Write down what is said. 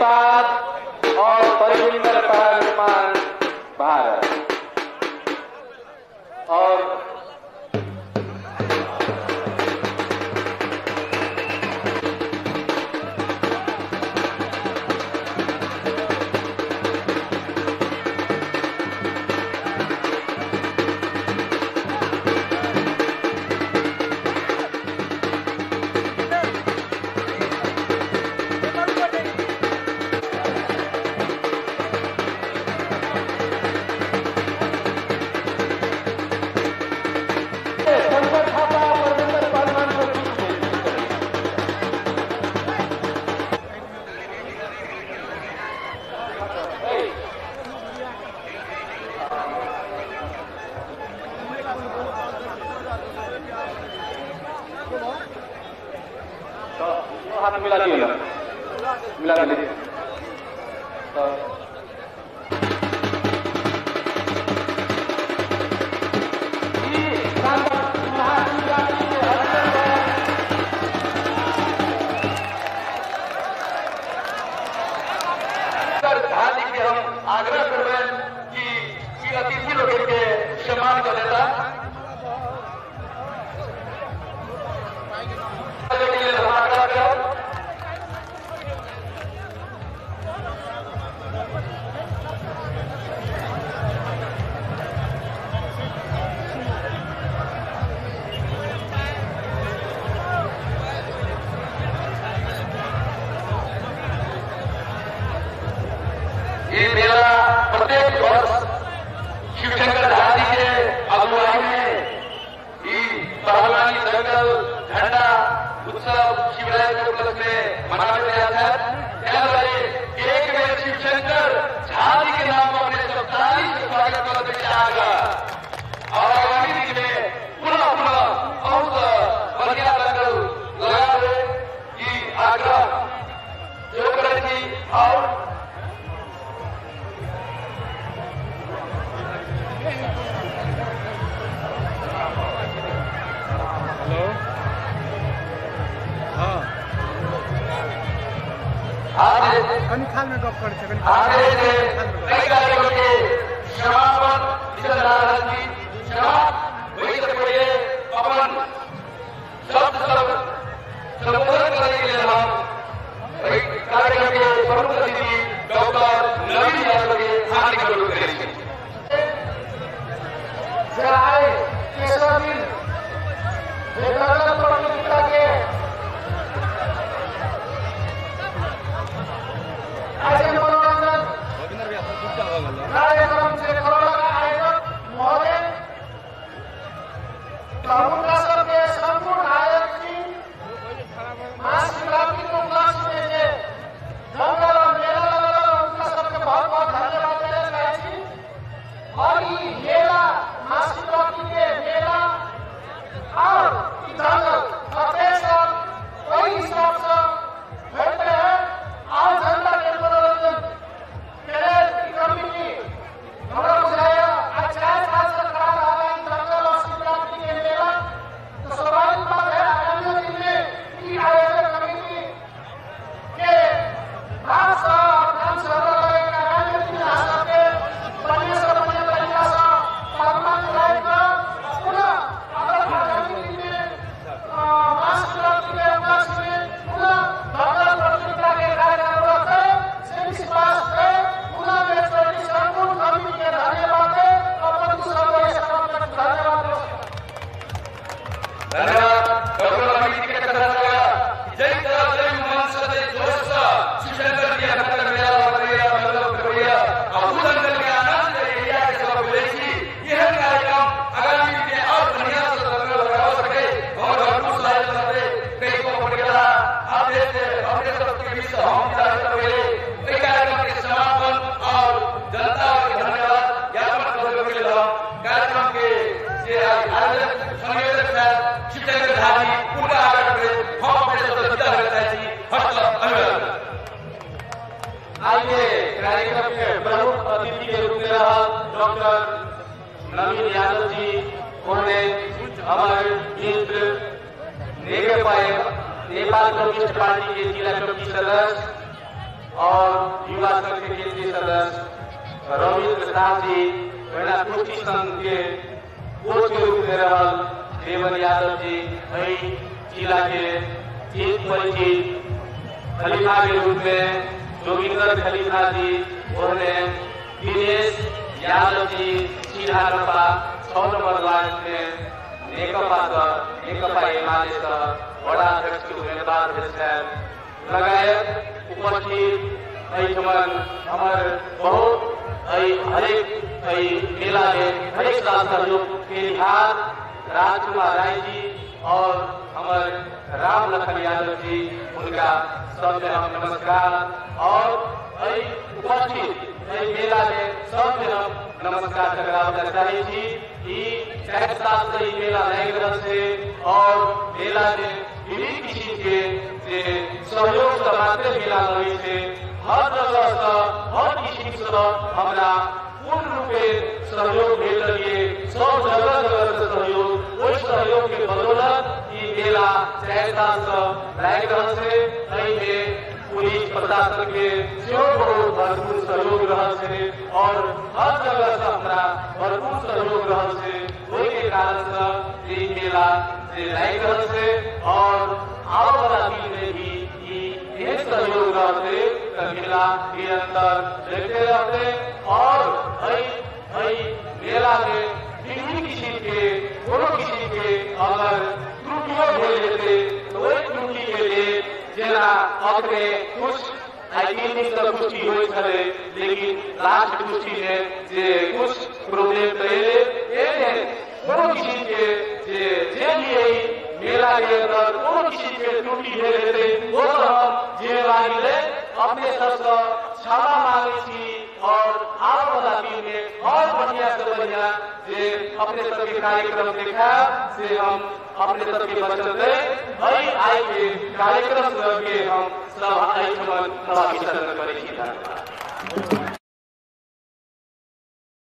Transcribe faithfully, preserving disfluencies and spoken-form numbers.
नेपाल और परिविंदर पान भारत। और हाथ मिला दिए मिला दिए हम आग्रह करबें कि अतिथि लोग के सम्मान कर देता ये मेला प्रत्येक वर्ष शिवशंकर धारी के अगुवाई में पहलवानी दंगल झंडा उत्सव शिवराय के उपलक्ष्य में मनाया जाता है। त्यावेळी एक वेळ शिवशंकर झारी के नाम पर अपने सप्ताही स्वागत करते जाएगा और आगामी दिन में पुनः पुनः बहुत बढ़िया दंगल लगा रहे कि आग्रह जो करेगी। और कनी खाल में गप कर छे आगे से कई कार्यक्रम के समापन विजयनारायण जी समाप्त होने से पहले अपन शब्द सब संबोधन करने के लिए हम कार्यक्रम के प्रमुख अतिथि डॉक्टर नवीन यादव के हार्दिक अनुरोध करेंगे। जय केशवजी देवगढ़ प्रतियोगिता के आज मनोरंजन कार्यक्रम से करोड़ा का आयोजक महोदय उनका सबके संपूर्ण आयोजक जी महाशिवरात्रि को उपलक्ष्य में से दंगल और मेला लगा उनका सबके बहुत बहुत धन्यवाद देना चाहिए। और ये मेला महाशिवरात्रि के मेला और दंगल प्रत्येक साल वही हिसाब से होते हैं। और जनता के मनोरंजन मेले कमेटी हमारा बुझाया अच्छा साल से करा रहा है दंगल और शिवरात्रि के मेला। तो स्वाभाविक बात है आगामी दिन में की आयोजक कमेटी के खास और ध्यान से लगेगा आगामी दिन आशा के बढ़िया से बढ़िया तरीका से पालन कराएगा। पुनः अगर आगामी दिन में महाशिवरात्रि के अवकाश में पुनः दंगल प्रतियोगिता के कार्यक्रम रखे से विश्वास है पुनः में चोरी संपूर्ण कमिटी के धन्यवाद है और दूसरा बड़े समाज धन्यवाद धन्यवाद डॉक्टर अमित के तरफ से जय तरह जय मंच से जोश से शिवशंकर जी हत्या मेला बकरिया मतलब बकरिया और दंगल के आनंद एरिया के सब बोलेगी। यह कार्यक्रम आगामी दिन में और बढ़िया से दंगल लगा सके और भरपूर सहायता से कई को पड़ गया आप देखते अपने सबके बीच हम चाहते हुए कई कार्यक्रम के समापन और जनता के धन्यवाद ज्ञापन करने के लिए कार्यक्रम के जे आयोजक संयोजक है शिवशंकर धारी उनका आग्रह करें हम अपने सबसे विदा रहता है जी हस्त अभिवादन। आइए कार्यक्रम के प्रमुख अतिथि के रूप में डॉक्टर नवीन यादव जी उन्होंने हमारे मित्र नेपाल कम्युनिस्ट पार्टी के जिला कमेटी सदस्य और युवा संघ के केंद्रीय सदस्य रविंद्र शाह जी, महिला कुश्ती संघ के कोच के रूप में रहल देवन यादव जी, वही जिला के चीफ परिचित खलीफा के रूप में जोगिंदर खलीफा जी, उन्होंने दिनेश यादव जी सिराहा छह नंबर वार्ड में नेकपा नेकपा एमाले बड़ा अध्यक्ष के उम्मीदवार लगायत उपस्थित हमारे बहुत हरेक मेला में हरेक साल सहयोग के बिहार राजकुमार राय जी और हमारे राम लखन यादव जी, उनका सबसे हम नमस्कार। और उपस्थित मेला में सबसे हम नमस्कार टकरावना चाहिए थी कि चार साल से मेला लग रहा से और मेला में विभिन्न किस्म के सहयोग समाते मेला लगे से हर जगह से हर किस्म से हमारा पूर्ण रूपे सहयोग भेट लिए सब जगह जगह से सहयोग, वही सहयोग के बदौलत ये मेला चार साल से लग रहा से पुलिस प्रशासन के बहुत भरपूर सहयोग रहा से और हर जगह से हमारा भरपूर सहयोग रहा से, वही के कारण से ये मेला से लग रहा से और आने वाला दिन में भी ये सहयोग रहते मेला निरंतर देखते रहते और मेला में विभिन्न किस्म के कोनो किस्म के अगर त्रुटियों हो लेते तो वही त्रुटि के लिए जेना अपने कुछ तीन दिन तक कुश्ती हुई थे, लेकिन लास्ट कुश्ती में जे कुछ प्रॉब्लम रहे कोनो किस्म के जे जे लिए मेला के अंदर कोनो किस्म के त्रुटि हो लेते वो तो हम जिम्मेवारी ले अपने सबसे क्षमा मांगे थी और आने वाला दिन में और बढ़िया से बढ़िया जे अपने सबके कार्यक्रम देखा से हम अपने सबके बचत दे भाई आए के कार्यक्रम करके हम सब आई मन करें।